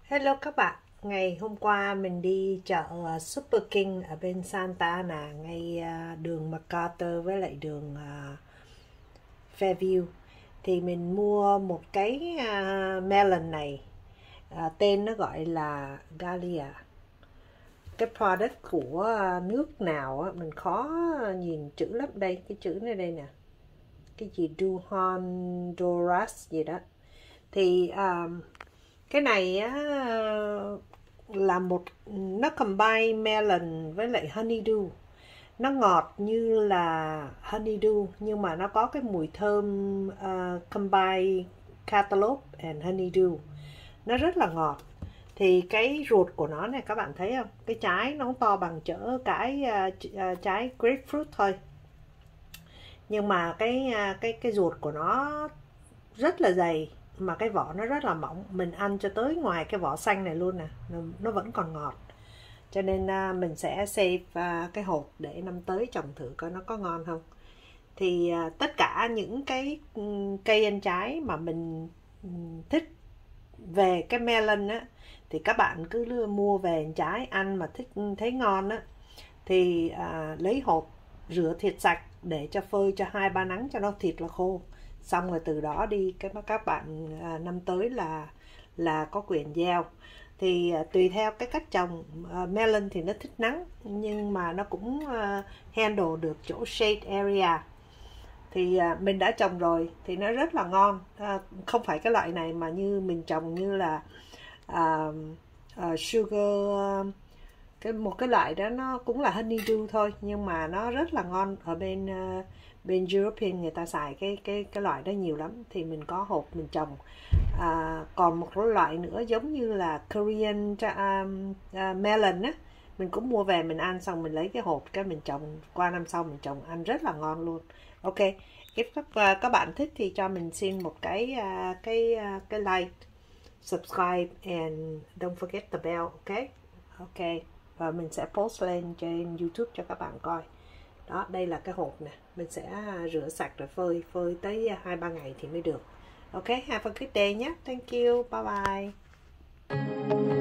Hello các bạn, ngày hôm qua mình đi chợ Super King ở bên Santa Ana, ngay đường MacArthur với lại đường Fairview. Thì mình mua một cái melon này, tên nó gọi là Galia. Cái product của nước nào á, mình khó nhìn chữ lắm. Đây, cái chữ này đây nè, cái gì Honduras gì đó. Thì cái này á là nó combine melon với lại honeydew. Nó ngọt như là honeydew nhưng mà nó có cái mùi thơm combine cantaloupe and honeydew. Nó rất là ngọt. Thì cái ruột của nó này các bạn thấy không? Cái trái nó to bằng cỡ cái trái grapefruit thôi. Nhưng mà cái ruột của nó rất là dày mà cái vỏ nó rất là mỏng, mình ăn cho tới ngoài cái vỏ xanh này luôn nè, nó vẫn còn ngọt. Cho nên mình sẽ save cái hộp để năm tới trồng thử coi nó có ngon không. Thì tất cả những cái cây ăn trái mà mình thích về cái melon á, thì các bạn cứ mua về ăn trái ăn mà thấy ngon á, thì lấy hộp rửa thiệt sạch để cho phơi cho 2-3 nắng cho nó thiệt là khô, xong rồi từ đó đi các bạn năm tới là có quyền gieo. Thì tùy theo cái cách trồng, melon thì nó thích nắng nhưng mà nó cũng handle được chỗ shade area. Thì mình đã trồng rồi thì nó rất là ngon. Không phải cái loại này mà như mình trồng như là sugar, một cái loại đó nó cũng là honeydew thôi nhưng mà nó rất là ngon. Ở bên European người ta xài cái loại đó nhiều lắm, thì mình có hộp mình trồng. Còn một loại nữa giống như là Korean melon á, mình cũng mua về mình ăn, xong mình lấy cái hộp cái mình trồng, qua năm sau mình trồng ăn rất là ngon luôn. Ok, if các bạn thích thì cho mình xin một cái like, subscribe and don't forget the bell. Ok, ok, và mình sẽ post lên trên YouTube cho các bạn coi. Đó, đây là cái hộp nè, mình sẽ rửa sạch rồi phơi tới 2-3 ngày thì mới được. Ok, have a good day nhé. Thank you, bye bye.